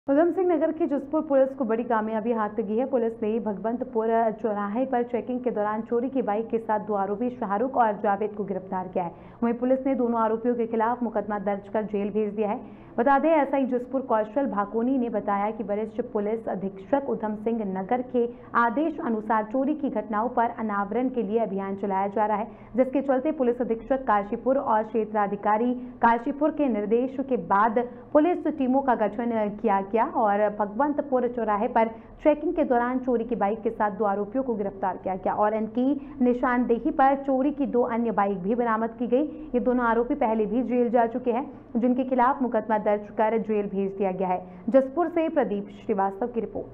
उधम सिंह नगर की जसपुर पुलिस को बड़ी कामयाबी हाथ लगी है। पुलिस ने भगवंतपुर चौराहे पर चेकिंग के दौरान चोरी की बाइक के साथ दो आरोपी शाहरुख और जावेद को गिरफ्तार किया है। वहीं पुलिस ने दोनों आरोपियों के खिलाफ मुकदमा दर्ज कर जेल भेज दिया है। बता दें, एसआई जसपुर कौशल भाकोनी ने बताया कि वरिष्ठ पुलिस अधीक्षक उधम सिंह नगर के आदेश अनुसार चोरी की घटनाओं पर अनावरण के लिए अभियान चलाया जा रहा है, जिसके चलते पुलिस अधीक्षक काशीपुर और क्षेत्राधिकारी काशीपुर के निर्देश के बाद पुलिस टीमों का गठन किया गया और भगवंतपुर चौराहे पर चेकिंग के दौरान चोरी की बाइक के साथ दो आरोपियों को गिरफ्तार किया गया और इनकी निशानदेही पर चोरी की दो अन्य बाइक भी बरामद की गई। ये दोनों आरोपी पहले भी जेल जा चुके हैं, जिनके खिलाफ मुकदमा दर्ज कर जेल भेज दिया गया है। जसपुर से प्रदीप श्रीवास्तव की रिपोर्ट।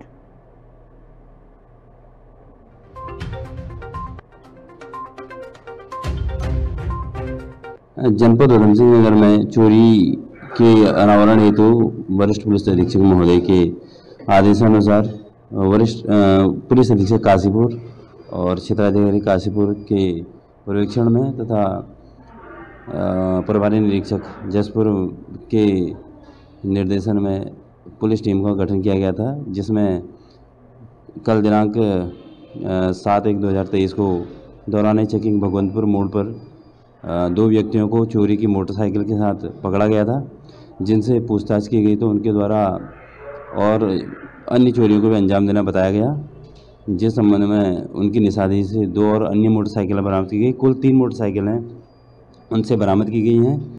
जनपद उधम सिंह नगर में चोरी के अनावरण हेतु वरिष्ठ पुलिस अधीक्षक महोदय के आदेशानुसार वरिष्ठ पुलिस अधीक्षक काशीपुर और क्षेत्राधिकारी काशीपुर के पर्यवेक्षण में तथा प्रभारी निरीक्षक जसपुर के निर्देशन में पुलिस टीम का गठन किया गया था, जिसमें कल दिनांक 7/1/2023 को दौरान चेकिंग भगवंतपुर मोड़ पर दो व्यक्तियों को चोरी की मोटरसाइकिल के साथ पकड़ा गया था, जिनसे पूछताछ की गई तो उनके द्वारा और अन्य चोरियों को भी अंजाम देना बताया गया, जिस संबंध में उनकी निशानदेही से दो और अन्य मोटरसाइकिलें बरामद की गई। कुल 3 मोटरसाइकिलें उनसे बरामद की गई हैं।